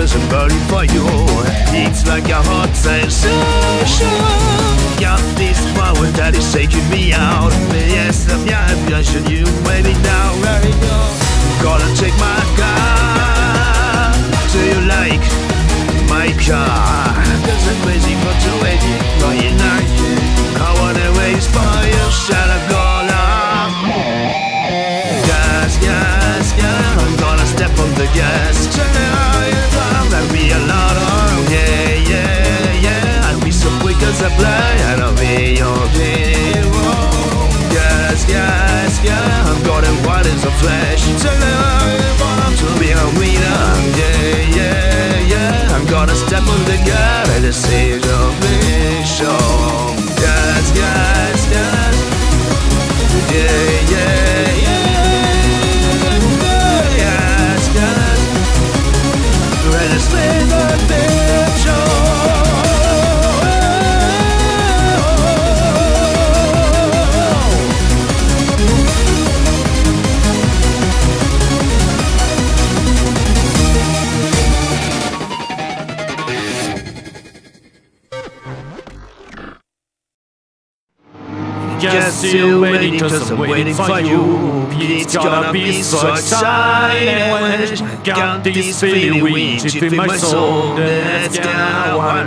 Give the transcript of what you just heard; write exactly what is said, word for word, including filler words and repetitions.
cause I'm burning for you. It's like a hot sensation. Got this power that is taking me out. Yes, I'm passion you, maybe now, right now. Gonna take my car. Do you like my car? Cause I'm crazy for two eighty, flying night. I wanna waste for you, shut up, gonna. Gas, gas, gas. I'm gonna step on the gas. Turn it on, that'll be a lot of. Yeah, yeah, yeah. I'll be so quick as I play, and I'll be your hero. Gas, gas, gas. I'm gonna wild as a flash. Turn it on, to be a winner. Yeah, yeah, yeah. I'm gonna step on the gas and the stage of mission. Gas, gas, gas. Yeah, yeah, yeah. Gas, gas. Ready to spin the picture. Guess you're waiting cause I'm waiting for you. It's gonna be so exciting when I got this feeling deep in my soul. That's gonna wanna